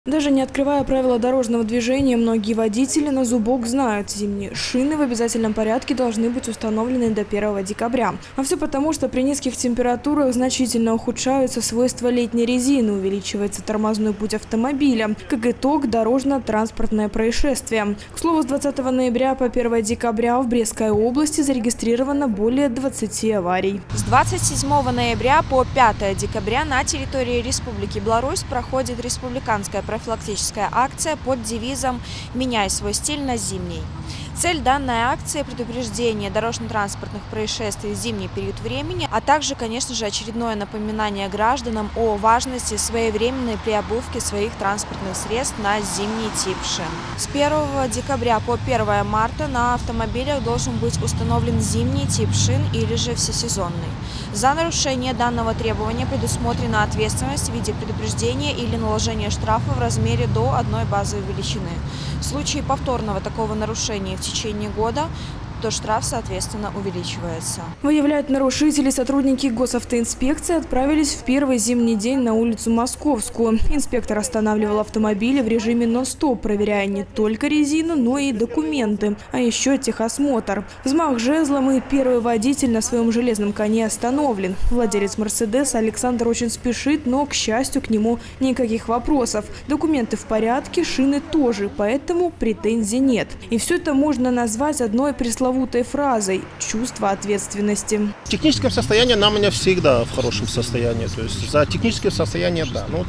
Даже не открывая правила дорожного движения, многие водители на зубок знают, зимние шины в обязательном порядке должны быть установлены до 1 декабря. А все потому, что при низких температурах значительно ухудшаются свойства летней резины, увеличивается тормозной путь автомобиля. Как итог, дорожно-транспортное происшествие. К слову, с 20 ноября по 1 декабря в Брестской области зарегистрировано более 20 аварий. С 27 ноября по 5 декабря на территории Республики Беларусь проходит республиканская профилактическая акция под девизом «Меняй свой стиль на зимний». Цель данной акции – предупреждение дорожно-транспортных происшествий в зимний период времени, а также, конечно же, очередное напоминание гражданам о важности своевременной приобувки своих транспортных средств на зимний тип шин. С 1 декабря по 1 марта на автомобилях должен быть установлен зимний тип шин или же всесезонный. За нарушение данного требования предусмотрена ответственность в виде предупреждения или наложения штрафа в размере до 1 базовой величины. В случае повторного такого нарушения в течение года, то штраф, соответственно, увеличивается. Выявлять нарушителей сотрудники госавтоинспекции отправились в первый зимний день на улицу Московскую. Инспектор останавливал автомобили в режиме нон-стоп, проверяя не только резину, но и документы, а еще техосмотр. Взмах жезлом, и первый водитель на своем железном коне остановлен. Владелец «Мерседеса» Александр очень спешит, но, к счастью, к нему никаких вопросов. Документы в порядке, шины тоже, поэтому претензий нет. И все это можно назвать одной пресловутой фразой «чувство ответственности». В техническом состоянии она у меня всегда в хорошем состоянии. То есть за техническое состояние, да. Но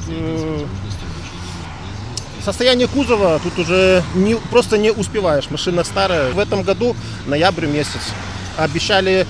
состояние кузова тут уже просто не успеваешь. Машина старая. В этом году, ноябрь месяц, обещали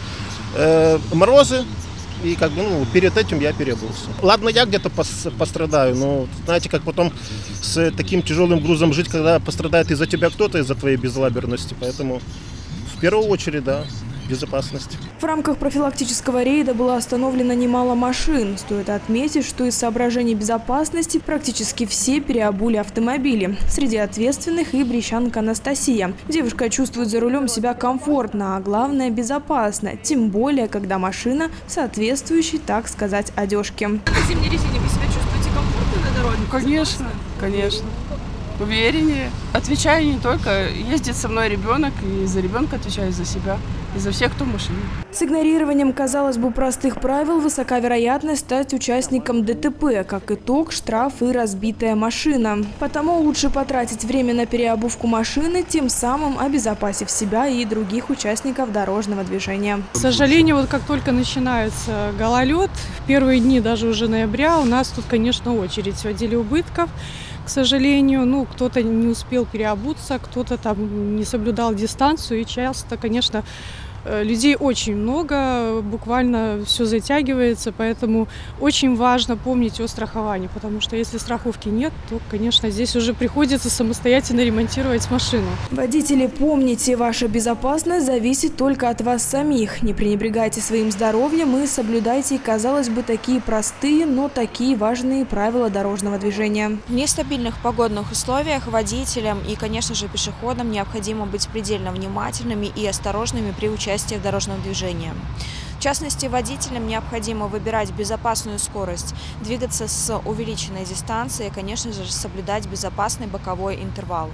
морозы. И перед этим я переобулся. Ладно, я где-то пострадаю, но знаете, как потом с таким тяжелым грузом жить, когда пострадает из-за тебя кто-то, из-за твоей безалаберности. Поэтому в первую очередь, да, безопасность. В рамках профилактического рейда было остановлено немало машин. Стоит отметить, что из соображений безопасности практически все переобули автомобили. Среди ответственных и брестчанка Анастасия. Девушка чувствует за рулем себя комфортно, а главное – безопасно. Тем более, когда машина соответствующей, так сказать, одежке. На зимней резине вы себя чувствуете комфортно на дороге? Конечно, конечно. Увереннее. Отвечаю не только, ездит со мной ребенок, и за ребенка отвечаю, за себя, и за всех, кто в машине. С игнорированием, казалось бы, простых правил высока вероятность стать участником ДТП. Как итог, штраф и разбитая машина. Потому лучше потратить время на переобувку машины, тем самым обезопасив себя и других участников дорожного движения. К сожалению, вот как только начинается гололед, в первые дни даже уже ноября у нас тут, конечно, очередь в отделе убытков. К сожалению, кто-то не успел переобуться, кто-то там не соблюдал дистанцию, и часто, конечно, людей очень много, буквально все затягивается, поэтому очень важно помнить о страховании, потому что если страховки нет, то, конечно, здесь уже приходится самостоятельно ремонтировать машину. Водители, помните, ваша безопасность зависит только от вас самих. Не пренебрегайте своим здоровьем и соблюдайте, казалось бы, такие простые, но такие важные правила дорожного движения. В нестабильных погодных условиях водителям и, конечно же, пешеходам необходимо быть предельно внимательными и осторожными при участии в дорожном движении. В частности, водителям необходимо выбирать безопасную скорость, двигаться с увеличенной дистанцией и, конечно же, соблюдать безопасный боковой интервал.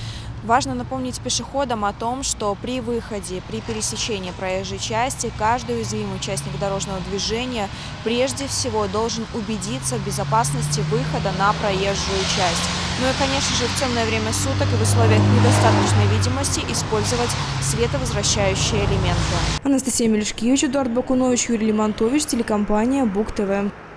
Важно напомнить пешеходам о том, что при выходе, при пересечении проезжей части каждый уязвимый участник дорожного движения прежде всего должен убедиться в безопасности выхода на проезжую часть. Ну и, конечно же, в темное время суток и в условиях недостаточной видимости использовать световозвращающие элементы. Анастасия Мелешкевич, Эдуард Бакунович, Юрий Лимонтович, телекомпания БугТV.